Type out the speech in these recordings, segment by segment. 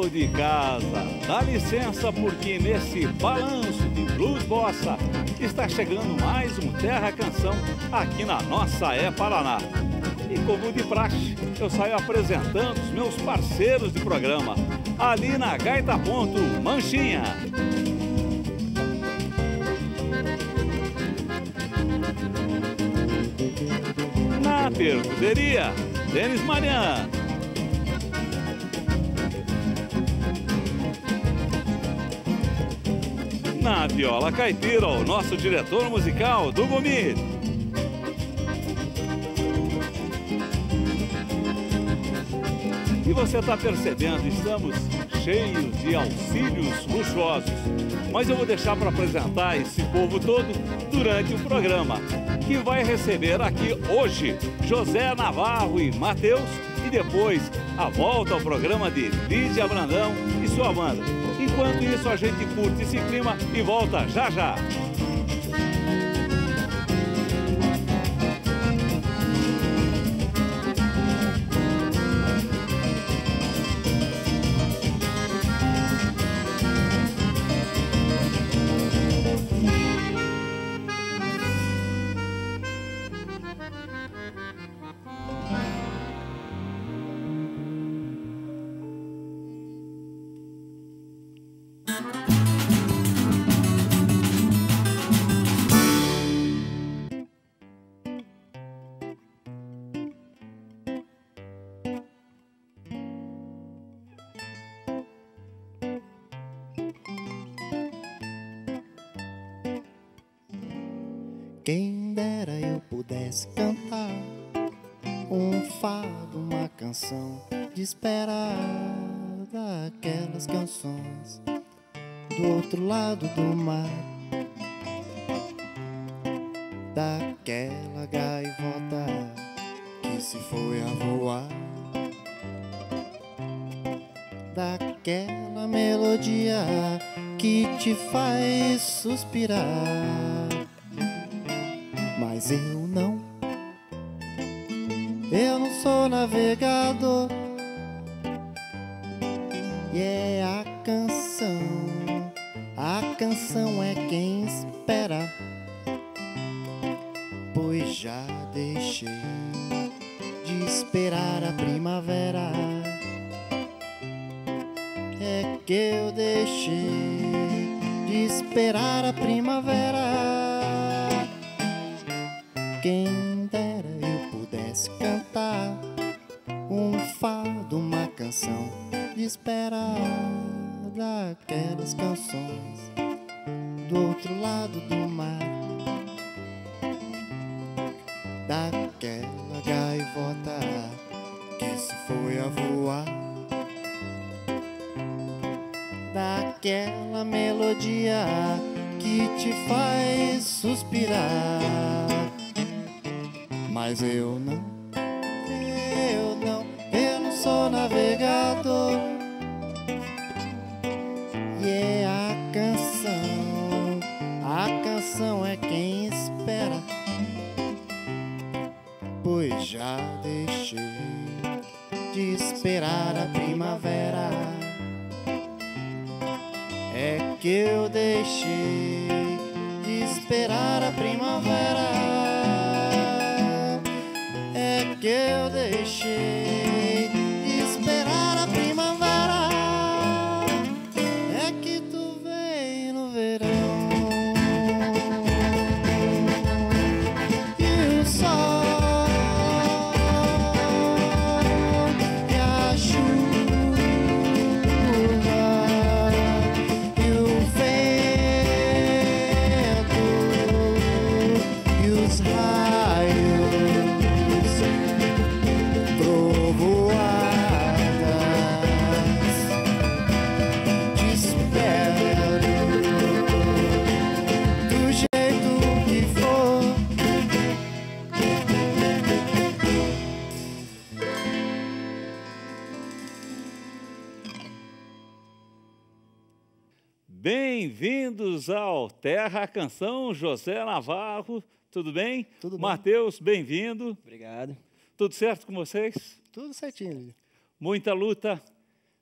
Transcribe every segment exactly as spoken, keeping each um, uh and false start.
Povo de casa, dá licença porque nesse balanço de blues bossa está chegando mais um Terra Canção aqui na nossa É Paraná. E como de praxe, eu saio apresentando os meus parceiros de programa, ali na Gaita Ponto, Manchinha. Na percuteria, Denis Mariano. Na viola caipira, o nosso diretor musical, Dugo Mir. E você está percebendo, estamos cheios de auxílios luxuosos. Mas eu vou deixar para apresentar esse povo todo durante o programa, que vai receber aqui hoje José Navarro e Matheus, e depois a volta ao programa de Lídia Brandão e sua banda. Enquanto isso, a gente curte esse clima e volta já já. Quem dera eu pudesse cantar um fado, uma canção de esperar, daquelas canções do outro lado do mar, daquela gaivota que se foi a voar, daquela melodia que te faz suspirar. Mas eu não, eu não sou navegador, e é a canção, a canção é quem espera, pois já deixei de esperar a primavera, é que eu deixei de esperar a primavera. Quem dera eu pudesse cantar um fado, uma canção de esperar, daquelas canções do outro lado do mar, daquela gaivota que se foi a voar, daquela melodia que te faz suspirar. Mas eu não, eu não, eu não sou navegador, e é a canção, a canção é quem espera, pois já deixei de esperar a primavera, é que eu deixei de esperar a primavera, que eu deixei de esperar a primavera, é que tu vem no verão, e o sol e a chuva e o vento e os raios, Bem-vindos ao Terra Canção, José Navarro, tudo bem? Tudo bem. Matheus, bem-vindo. Obrigado. Tudo certo com vocês? Tudo certinho. Muita luta?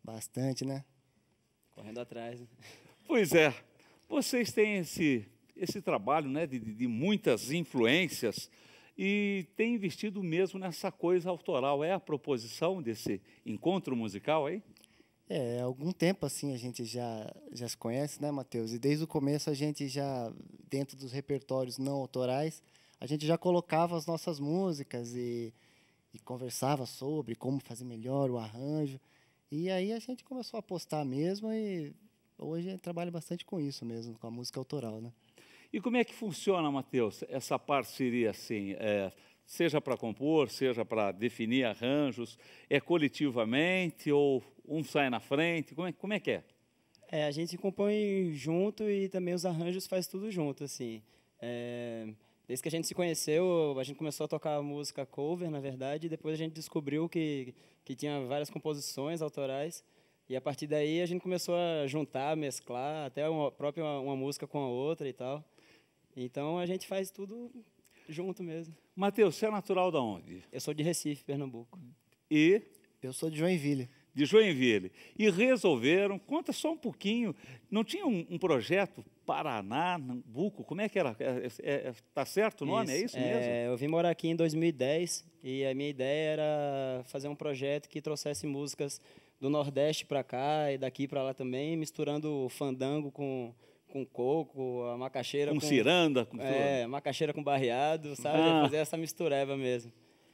Bastante, né? Correndo atrás. Pois é, vocês têm esse, esse trabalho, né, de, de muitas influências e têm investido mesmo nessa coisa autoral. É a proposição desse encontro musical aí? É, há algum tempo assim a gente já, já se conhece, né, Matheus? E desde o começo a gente já, dentro dos repertórios não autorais, a gente já colocava as nossas músicas e, e conversava sobre como fazer melhor o arranjo. E aí a gente começou a apostar mesmo e hoje a gente trabalha bastante com isso mesmo, com a música autoral, né? E como é que funciona, Matheus, essa parceria assim, é, seja para compor, seja para definir arranjos, é coletivamente ou um sai na frente, como é, como é que é? É, a gente compõe junto e também os arranjos faz tudo junto, assim. É, desde que a gente se conheceu, a gente começou a tocar música cover, na verdade, e depois a gente descobriu que, que tinha várias composições autorais, e a partir daí a gente começou a juntar, mesclar, até uma própria uma, uma música com a outra e tal. Então a gente faz tudo junto mesmo. Matheus, você é natural de onde? Eu sou de Recife, Pernambuco. E? Eu sou de Joinville. De Joinville. E resolveram, conta só um pouquinho, não tinha um, um projeto Paraná, Nambuco, como é que era? Está é, é, tá certo o nome, Isso, é isso é, mesmo? Eu vim morar aqui em dois mil e dez e a minha ideia era fazer um projeto que trouxesse músicas do Nordeste para cá e daqui para lá também, misturando fandango com, com coco, a macaxeira com... Com ciranda? Com é, macaxeira com barreado, sabe? Ah. Fazer essa mistureba mesmo.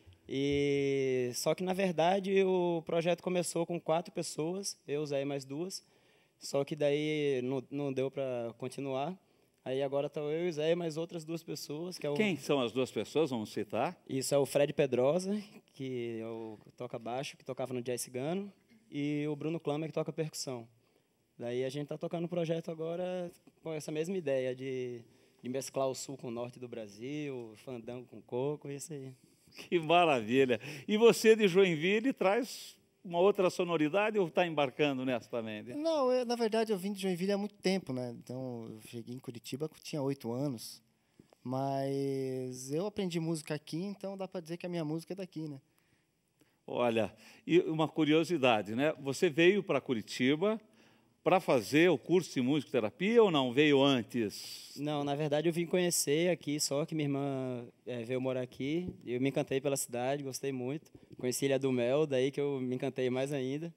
E só que, na verdade, o projeto começou com quatro pessoas, eu, Zé e mais duas, só que daí não, não deu para continuar. Aí agora está eu e Zé e mais outras duas pessoas. Que é o... Quem são as duas pessoas? Vamos citar. Isso é o Fred Pedrosa, que é o que toca baixo, que tocava no Jazz Cigano, e o Bruno Klammer, que toca percussão. Daí a gente está tocando o projeto agora com essa mesma ideia de, de mesclar o sul com o norte do Brasil, fandango com coco, isso aí. Que maravilha! E você de Joinville traz uma outra sonoridade ou está embarcando nessa também? Não, eu, na verdade eu vim de Joinville há muito tempo, né? Então eu cheguei em Curitiba quando tinha oito anos, mas eu aprendi música aqui, então dá para dizer que a minha música é daqui, né? Olha, e uma curiosidade, né? Você veio para Curitiba para fazer o curso de musicoterapia ou não? Veio antes? Não, na verdade eu vim conhecer aqui, só que minha irmã é, veio morar aqui. Eu me encantei pela cidade, gostei muito. Conheci Ilha do Mel, daí que eu me encantei mais ainda.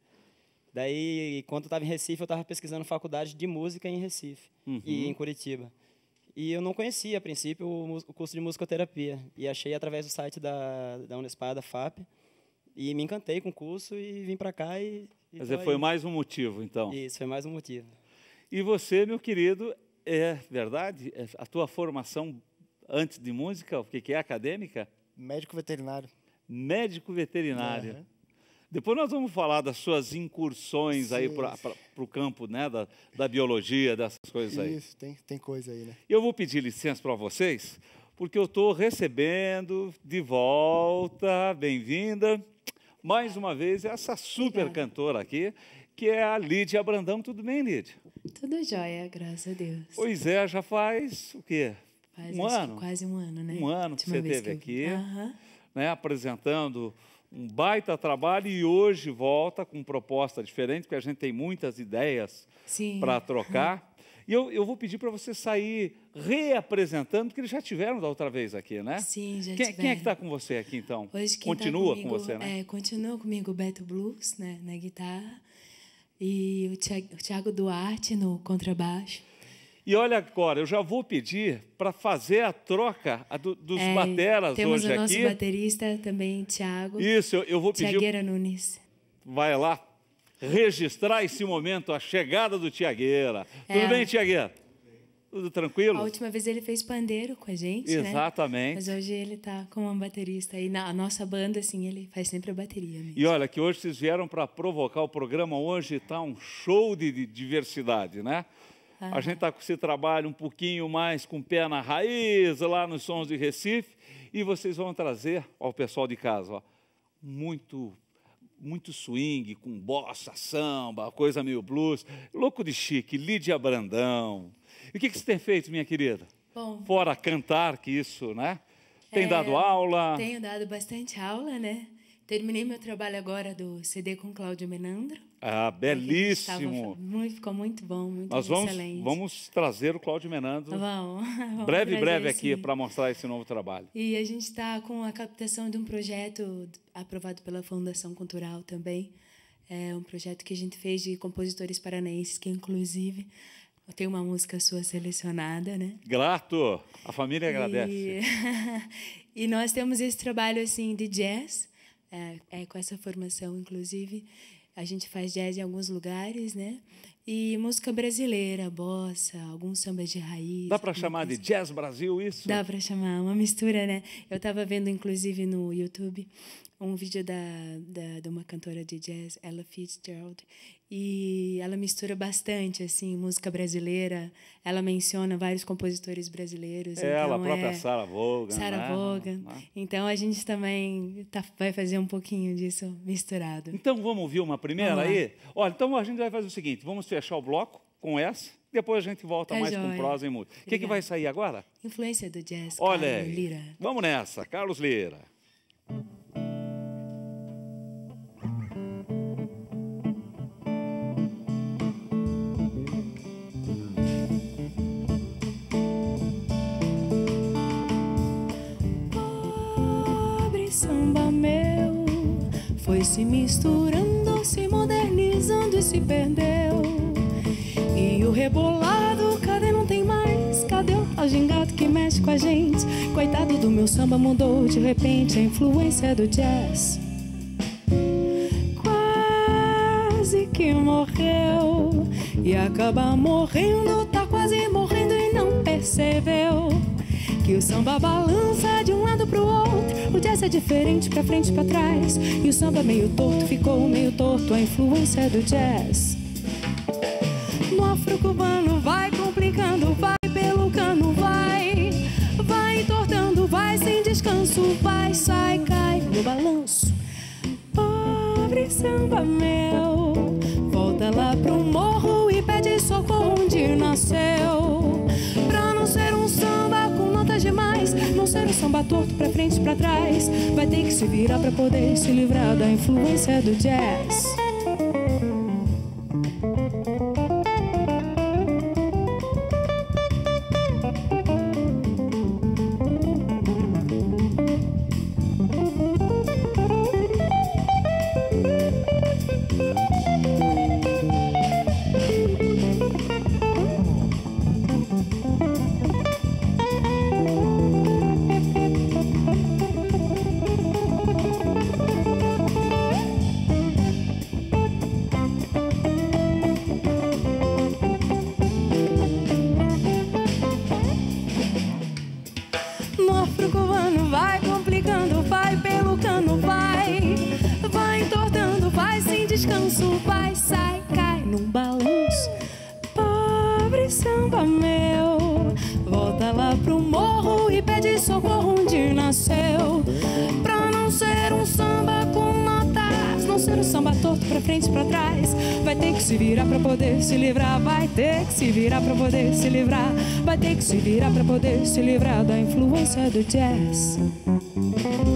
Daí, quando eu estava em Recife, eu estava pesquisando faculdade de música em Recife uhum. e em Curitiba. E eu não conhecia, a princípio, o, o curso de musicoterapia. E achei através do site da, da Unespar, da F A P. E me encantei com o curso e vim para cá e... Quer dizer, foi mais um motivo, então. Isso, foi mais um motivo. E você, meu querido, é verdade? A tua formação antes de música, o que é acadêmica? Médico veterinário. Médico veterinário. Uhum. Depois nós vamos falar das suas incursões sim, aí para o campo, né, da, da biologia, dessas coisas aí. Isso, tem, tem coisa aí, né? Eu vou pedir licença para vocês, porque eu estou recebendo de volta, bem-vinda, mais uma vez, essa super Obrigada. Cantora aqui, que é a Lídia Brandão. Tudo bem, Lídia? Tudo jóia, graças a Deus. Pois é, já faz o quê? Faz um ano? Quase um ano, né? Um ano que você esteve aqui, uhum. né, apresentando um baita trabalho e hoje volta com proposta diferente, porque a gente tem muitas ideias para trocar. Uhum. E eu, eu vou pedir para você sair reapresentando, porque eles já tiveram da outra vez aqui, né? Sim, já quem, tiveram. Quem é que está com você aqui, então? Hoje quem continua tá comigo, com você, né? É, continua comigo o Beto Blues, né, na guitarra, e o Thiago Duarte no contrabaixo. E olha agora, eu já vou pedir para fazer a troca a do, dos é, bateras temos hoje aqui. Temos o nosso baterista também, Thiago. Isso, eu, eu vou pedir... Tiagueira Nunes. Vai lá registrar esse momento, a chegada do Tiagueira. É. Tudo bem, Tiagueira? Tudo tranquilo? A última vez ele fez pandeiro com a gente, exatamente, né? Mas hoje ele está como um baterista. E na a nossa banda, assim, ele faz sempre a bateria mesmo. E olha, que hoje vocês vieram para provocar o programa. Hoje está um show de, de diversidade, né? Ah. A gente está com esse trabalho um pouquinho mais com o pé na raiz, lá nos Sons de Recife. E vocês vão trazer ao pessoal de casa, ó, muito... muito swing, com bossa, samba, coisa meio blues. Louco de chique, Lídia Brandão. E o que, que você tem feito, minha querida? Bom, fora cantar, que isso, né? Tem é, dado aula? Tenho dado bastante aula, né? Terminei meu trabalho agora do C D com Cláudio Menandro. Ah, belíssimo. Muito, ficou muito bom, muito Nós vamos, excelente. vamos trazer o Cláudio Menandro. Vamos. vamos breve, trazer, breve aqui sim. para mostrar esse novo trabalho. E a gente está com a captação de um projeto aprovado pela Fundação Cultural também. É um projeto que a gente fez de compositores paranaenses, que inclusive tem uma música sua selecionada, né? Grato, a família agradece. E, e nós temos esse trabalho assim de jazz, é, é, com essa formação, inclusive. A gente faz jazz em alguns lugares, né? E música brasileira, bossa, alguns sambas de raiz. Dá para chamar de Jazz Brasil isso? Dá para chamar, uma mistura, né? Eu estava vendo, inclusive, no YouTube, um vídeo da, da, de uma cantora de jazz, Ella Fitzgerald, e ela mistura bastante, assim, música brasileira. Ela menciona vários compositores brasileiros. É, ela, então, a própria é, Sarah Vaughan. Sarah né? Vaughan. Ah. Então, a gente também tá, vai fazer um pouquinho disso misturado. Então, vamos ouvir uma primeira Vamos aí? Olha, então a gente vai fazer o seguinte, vamos fechar o bloco com essa, depois a gente volta Tá mais joia. com prosa e música. O que, que vai sair agora? Influência do jazz, Olha Carlos aí, Lira. vamos nessa, Carlos Lira. Pobre samba meu, foi se misturando, se modernizando e se perdeu. E o rebolado, cadê não tem mais? Cadê o tal gingado que mexe com a gente? Coitado do meu samba, mudou de repente a influência do jazz. Quase que morreu e acaba morrendo, tá quase morrendo e não percebeu que o samba balança de um lado pro outro. O jazz é diferente, pra frente e pra trás. E o samba meio torto, ficou meio torto, a influência do jazz. No afro-cubano vai complicando, vai pelo cano, vai. Vai entortando, vai sem descanso, vai, sai, cai no balanço. Pobre samba meu, volta lá pro morro e pede socorro onde nasceu. Pra não ser um samba com notas demais, não ser um samba torto pra frente e pra trás, vai ter que se virar pra poder se livrar da influência do jazz. Vai, sai, cai num balanço. Pobre samba meu, volta lá pro morro e pede socorro onde nasceu. Pra não ser um samba com notas, não ser um samba torto pra frente e pra trás, vai ter que se virar pra poder se livrar. Vai ter que se virar pra poder se livrar. Vai ter que se virar pra poder se livrar da influência do jazz.